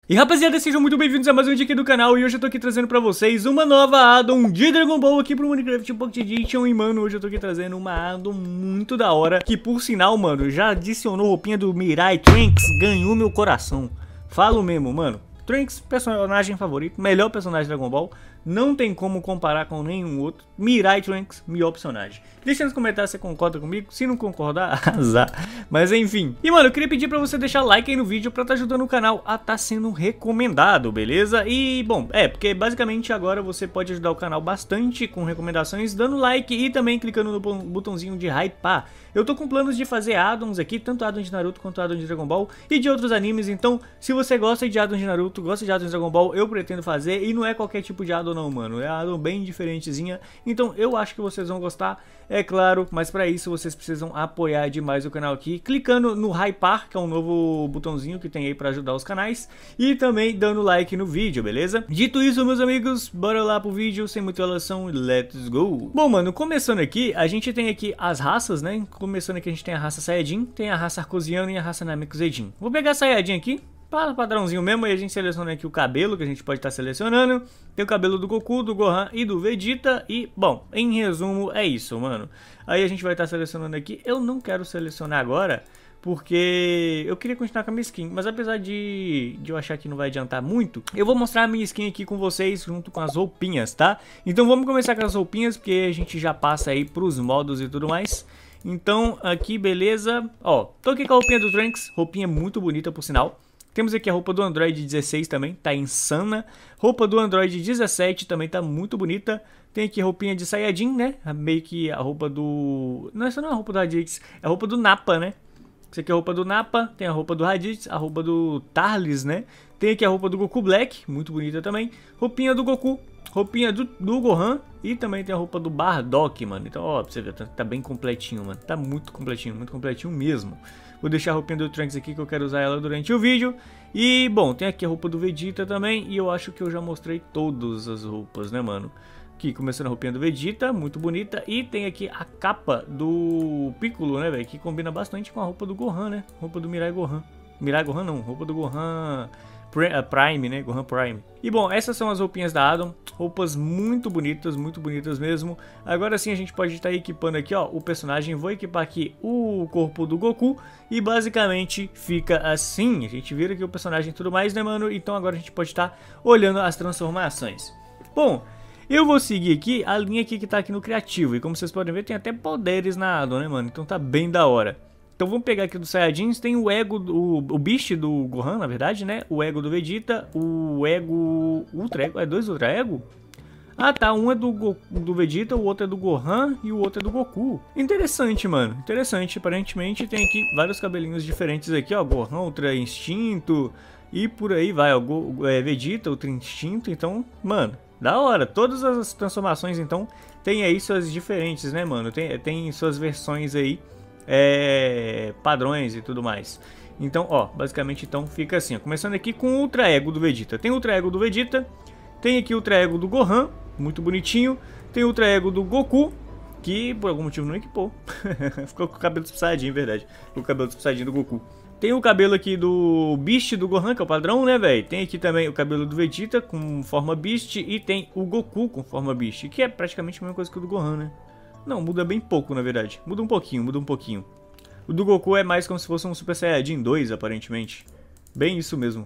E rapaziada, sejam muito bem-vindos a mais um vídeo aqui do canal. E hoje eu tô aqui trazendo pra vocês uma nova addon de Dragon Ball aqui pro Minecraft Pocket Edition. E mano, hoje eu tô aqui trazendo uma addon muito da hora, que por sinal, mano, já adicionou roupinha do Mirai Trunks, ganhou meu coração. Falo mesmo, mano. Trunks, personagem favorito, melhor personagem de Dragon Ball. Não tem como comparar com nenhum outro. Mirai Trunks, melhor personagem. Deixa nos comentários se você concorda comigo. Se não concordar, azar. Mas enfim. E mano, eu queria pedir pra você deixar like aí no vídeo pra tá ajudando o canal a tá sendo recomendado, beleza? E bom, porque basicamente agora você pode ajudar o canal bastante com recomendações, dando like e também clicando no botãozinho de hypar. Eu tô com planos de fazer addons aqui, tanto addon de Naruto quanto addon de Dragon Ball e de outros animes. Então, se você gosta de addon de Naruto, gosta de addon de Dragon Ball, eu pretendo fazer. E não é qualquer tipo de addon não, mano. É addon bem diferentezinha. Então, eu acho que vocês vão gostar, é claro. Mas pra isso, vocês precisam apoiar demais o canal aqui, clicando no hypar, que é um novo botãozinho que tem aí pra ajudar os canais. E também dando like no vídeo, beleza? Dito isso, meus amigos, bora lá pro vídeo, sem muita enrolação, let's go! Bom, mano, começando aqui, a gente tem aqui as raças, né? Começando aqui, a gente tem a raça Saiyajin, tem a raça Arcosiano e a raça Namekusei-jin. Vou pegar a Saiyajin aqui, padrãozinho mesmo, e a gente seleciona aqui o cabelo que a gente pode estar selecionando. Tem o cabelo do Goku, do Gohan e do Vegeta. E, bom, em resumo, é isso, mano. Aí a gente vai estar selecionando aqui. Eu não quero selecionar agora, porque eu queria continuar com a minha skin. Mas apesar de eu achar que não vai adiantar muito, eu vou mostrar a minha skin aqui com vocês, junto com as roupinhas, tá? Então vamos começar com as roupinhas, porque a gente já passa aí pros modos e tudo mais. Então, aqui, beleza. Ó, tô aqui com a roupinha do Trunks. Roupinha muito bonita, por sinal. Temos aqui a roupa do Android 16 também, tá insana. Roupa do Android 17 também tá muito bonita. Tem aqui a roupinha de Saiyajin, né? Meio que a roupa do... Não, essa não é a roupa do Raditz, é a roupa do Nappa, né? Essa aqui é a roupa do Nappa, tem a roupa do Raditz, a roupa do Tarles, né? Tem aqui a roupa do Goku Black, muito bonita também. Roupinha do Goku, roupinha do Gohan e também tem a roupa do Bardock, mano. Então, ó, pra você ver, tá bem completinho, mano. Tá muito completinho mesmo. Vou deixar a roupinha do Trunks aqui que eu quero usar ela durante o vídeo. E, bom, tem aqui a roupa do Vegeta também. E eu acho que eu já mostrei todas as roupas, né, mano? Aqui, começando a roupinha do Vegeta, muito bonita. E tem aqui a capa do Piccolo, né, velho? Que combina bastante com a roupa do Gohan, né? Roupa do Mirai Gohan. Mirai Gohan não, roupa do Gohan Prime, né? Gohan Prime. E bom, essas são as roupinhas da addon. Roupas muito bonitas mesmo. Agora sim a gente pode estar equipando aqui, ó, o personagem. Vou equipar aqui o corpo do Goku. E basicamente fica assim. A gente vira aqui o personagem e tudo mais, né, mano? Então agora a gente pode estar olhando as transformações. Bom, eu vou seguir aqui a linha aqui que tá aqui no criativo. E como vocês podem ver, tem até poderes na addon, né, mano? Então tá bem da hora. Então vamos pegar aqui dos Saiyajins, tem o ego, o Beast do Gohan, na verdade, né? O ego do Vegeta, o ego... Ultra ego? É dois Ultra ego? Ah tá, um é do Vegeta, o outro é do Gohan e o outro é do Goku. Interessante, mano, interessante. Aparentemente tem aqui vários cabelinhos diferentes aqui, ó. Gohan, Ultra Instinto e por aí vai, ó. Vegeta, Ultra Instinto, então, mano, da hora. Todas as transformações, então, tem aí suas diferentes, né, mano? Tem suas versões aí. Padrões e tudo mais. Então, ó, basicamente então fica assim, ó. Começando aqui com o Ultra Ego do Vegeta. Tem o Ultra Ego do Vegeta. Tem aqui o Ultra Ego do Gohan, muito bonitinho. Tem o Ultra Ego do Goku, que por algum motivo não equipou. Ficou com o cabelo Super Saiyajin, verdade. Com o cabelo Super Saiyajin do Goku. Tem o cabelo aqui do Beast do Gohan, que é o padrão, né, velho? Tem aqui também o cabelo do Vegeta com forma Beast. E tem o Goku com forma Beast, que é praticamente a mesma coisa que o do Gohan, né? Não, muda bem pouco, na verdade. Muda um pouquinho. O do Goku é mais como se fosse um Super Saiyajin 2, aparentemente. Bem isso mesmo.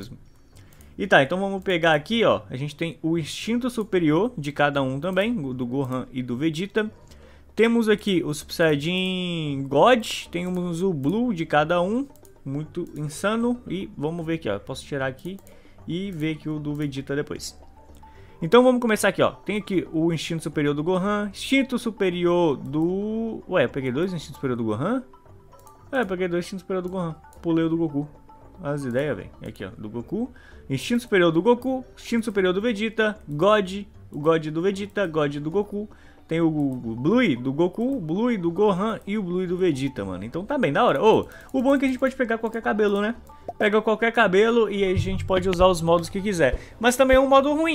E tá, então vamos pegar aqui, ó. A gente tem o instinto superior de cada um também, do Gohan e do Vegeta. Temos aqui o Super Saiyajin God. Temos o Blue de cada um. Muito insano. E vamos ver aqui, ó. Posso tirar aqui e ver aqui o do Vegeta depois. Então vamos começar aqui, ó. Tem aqui o instinto superior do Gohan, instinto superior do... Ué, eu peguei dois instintos superior do Gohan? Eu peguei dois instintos superior do Gohan. Pulei o do Goku. As ideias, velho. Aqui, ó, do Goku. Instinto superior do Goku, instinto superior do Vegeta, God, o God do Vegeta, God do Goku. Tem o Blue do Goku, o Blue do Gohan e o Blue do Vegeta, mano. Então tá bem da hora. O bom é que a gente pode pegar qualquer cabelo, né? Pega qualquer cabelo e a gente pode usar os modos que quiser. Mas também é um modo ruim.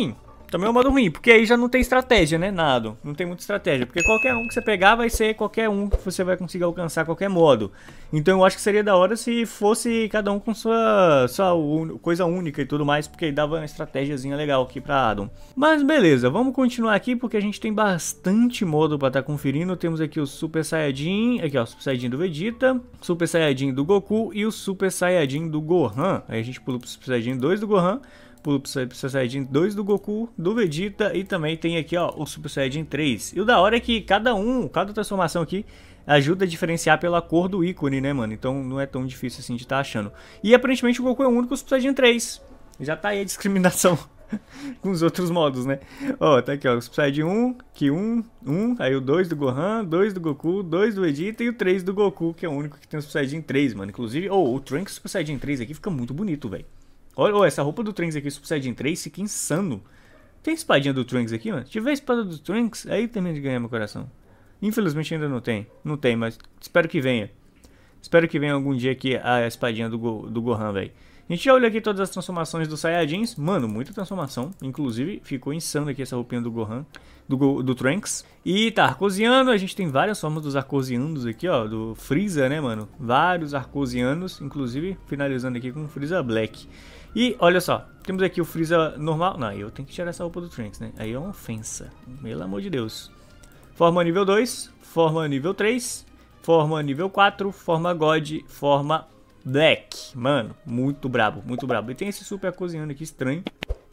Também é um modo ruim, porque aí já não tem estratégia, né? Nada. Não tem muita estratégia. Porque qualquer um que você pegar vai ser qualquer um que você vai conseguir alcançar qualquer modo. Então eu acho que seria da hora se fosse cada um com sua coisa única e tudo mais, porque aí dava uma estratégiazinha legal aqui pra Adam. Mas beleza, vamos continuar aqui porque a gente tem bastante modo pra estar conferindo. Temos aqui o Super Saiyajin, aqui ó, o Super Saiyajin do Vegeta, Super Saiyajin do Goku e o Super Saiyajin do Gohan. Aí a gente pula pro Super Saiyajin 2 do Gohan, pula pro Super Saiyajin 2 do Goku, do Vegeta e também tem aqui ó o Super Saiyajin 3. E o da hora é que cada transformação aqui ajuda a diferenciar pela cor do ícone, né, mano? Então não é tão difícil assim de estar achando. E aparentemente o Goku é o único Super Saiyajin 3. Já tá aí a discriminação com os outros modos, né? Ó, tá aqui ó, o Super Saiyajin 1, que 1, aí o 2 do Gohan, 2 do Goku, 2 do Vegeta e o 3 do Goku, que é o único que tem o Super Saiyajin 3, mano. Inclusive, o Trunks Super Saiyajin 3 aqui fica muito bonito, velho. Olha, essa roupa do Trunks aqui, Super Saiyajin 3, fica insano. Tem espadinha do Trunks aqui, mano? Se tiver a espada do Trunks, aí termina de ganhar meu coração. Infelizmente ainda não tem. Não tem, mas espero que venha. Espero que venha algum dia aqui a espadinha do Gohan, velho. A gente já olhou aqui todas as transformações dos Saiyajins. Mano, muita transformação. Inclusive, ficou insano aqui essa roupinha do Gohan, do Trunks. E tá, Arcosiano. A gente tem várias formas dos Arcosianos aqui, ó. Do Freeza, né, mano? Vários Arcosianos. Inclusive, finalizando aqui com o Freeza Black. E olha só, temos aqui o Freeza normal. Não, eu tenho que tirar essa roupa do Trunks, né? Aí é uma ofensa. Pelo amor de Deus. Forma nível 2, forma nível 3, forma nível 4, forma God, forma Black. Mano, muito brabo, muito brabo. E tem esse Super Arcosiano aqui estranho.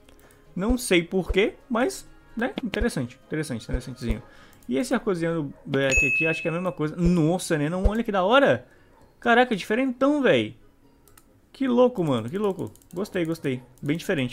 Não sei porquê, mas, né, interessantezinho. E esse Arcosiano Black aqui, acho que é a mesma coisa. Nossa, né, não, olha que da hora. Caraca, diferentão, velho. Que louco, mano, que louco. Gostei. Bem diferente.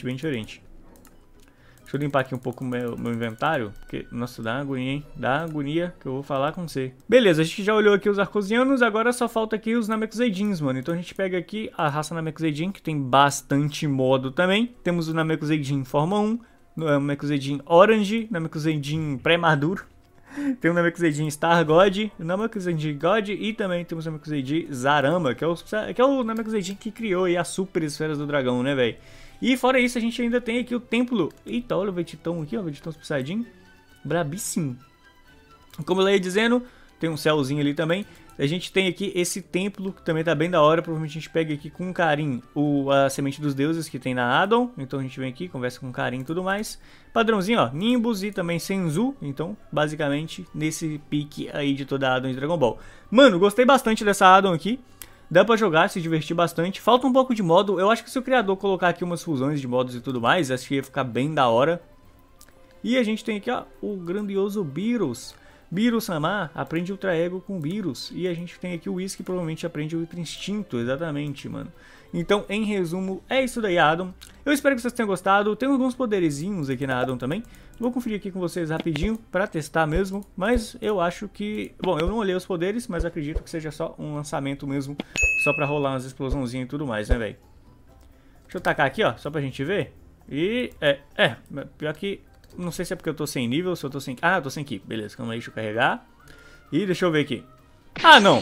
Deixa eu limpar aqui um pouco o meu inventário, porque, nossa, dá agonia, hein? Dá agonia que eu vou falar com você. Beleza, a gente já olhou aqui os Arcosianos, agora só falta aqui os Namekuseidins, mano. Então a gente pega aqui a raça Namekuseidin, que tem bastante modo também. Temos o Namekuseidin Forma 1, Namekuseidin Orange, Namekuseidin Pré-Maduro. Tem o Namekuseidin Star God, o Namekuseidin God e também temos o Namekuseidin Zarama, que é o Namekuseidin que criou aí as Super Esferas do Dragão, né, velho? E fora isso, a gente ainda tem aqui o templo. Eita, olha o Vegetão aqui, ó, o Vegetão Super Saiyajin. Brabíssimo. Como eu ia dizendo, tem um céuzinho ali também. A gente tem aqui esse templo, que também tá bem da hora. Provavelmente a gente pega aqui com carinho a semente dos deuses que tem na Addon. Então a gente vem aqui, conversa com carinho e tudo mais. Padrãozinho, ó, Nimbus e também Senzu. Então, basicamente, nesse pique aí de toda a Addon de Dragon Ball. Mano, gostei bastante dessa Addon aqui. Dá pra jogar, se divertir bastante. Falta um pouco de modo. Eu acho que se o criador colocar aqui umas fusões de modos e tudo mais, acho que ia ficar bem da hora. E a gente tem aqui, ó, o grandioso Beerus. Beerus-sama aprende Ultra Ego com Beerus. E a gente tem aqui o Whis, que provavelmente aprende o Ultra Instinto, exatamente, mano. Então, em resumo, é isso daí, Addon. Eu espero que vocês tenham gostado. Tem alguns poderezinhos aqui na Addon também. Vou conferir aqui com vocês rapidinho pra testar mesmo. Mas eu acho que... Bom, eu não olhei os poderes, mas acredito que seja só um lançamento mesmo. Só pra rolar umas explosãozinhas e tudo mais, né, velho? Deixa eu tacar aqui, ó, só pra gente ver. E... pior que... Não sei se é porque eu tô sem nível, se eu tô sem... Ah, eu tô sem ki. Beleza, calma aí, deixa eu carregar. E deixa eu ver aqui. Ah, não!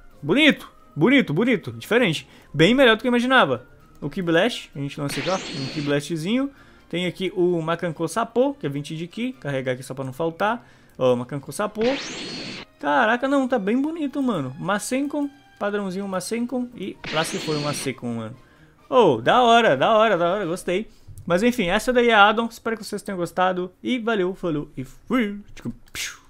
Bonito. Diferente. Bem melhor do que eu imaginava. O Ki Blast, a gente lança aqui, ó. Um Ki Blastzinho. Tem aqui o Makanko Sapo, que é 20 de Ki. Carregar aqui só pra não faltar. Ó, Makanko Sapo. Caraca, não, tá bem bonito, mano. Masenkon, padrãozinho Masenkon. E lá se foi o Masenkon, mano. Oh, da hora, gostei. Mas enfim, essa daí é a Addon. Espero que vocês tenham gostado. E valeu, falou e fui.